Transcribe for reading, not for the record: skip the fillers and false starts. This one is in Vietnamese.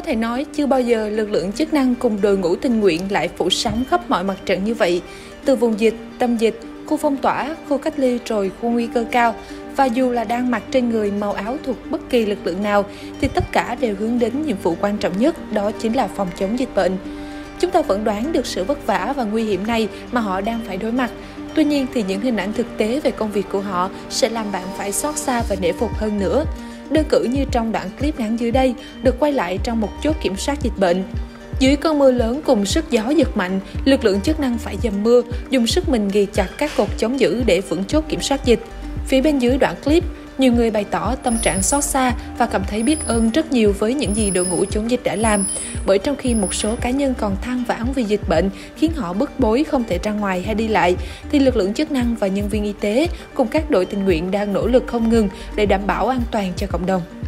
thể nói chưa bao giờ lực lượng chức năng cùng đội ngũ tình nguyện lại phủ sóng khắp mọi mặt trận như vậy, từ vùng dịch, tâm dịch, khu phong tỏa, khu cách ly rồi khu nguy cơ cao. Và dù là đang mặc trên người màu áo thuộc bất kỳ lực lượng nào thì tất cả đều hướng đến nhiệm vụ quan trọng nhất, đó chính là phòng chống dịch bệnh. Chúng ta vẫn đoán được sự vất vả và nguy hiểm này mà họ đang phải đối mặt. Tuy nhiên thì những hình ảnh thực tế về công việc của họ sẽ làm bạn phải xót xa và nể phục hơn nữa. Đơn cử như trong đoạn clip ngắn dưới đây được quay lại trong một chốt kiểm soát dịch bệnh. Dưới cơn mưa lớn cùng sức gió giật mạnh, lực lượng chức năng phải dầm mưa, dùng sức mình ghì chặt các cột chống giữ để vững chốt kiểm soát dịch. Phía bên dưới đoạn clip, nhiều người bày tỏ tâm trạng xót xa và cảm thấy biết ơn rất nhiều với những gì đội ngũ chống dịch đã làm. Bởi trong khi một số cá nhân còn than vãn vì dịch bệnh khiến họ bức bối không thể ra ngoài hay đi lại, thì lực lượng chức năng và nhân viên y tế cùng các đội tình nguyện đang nỗ lực không ngừng để đảm bảo an toàn cho cộng đồng.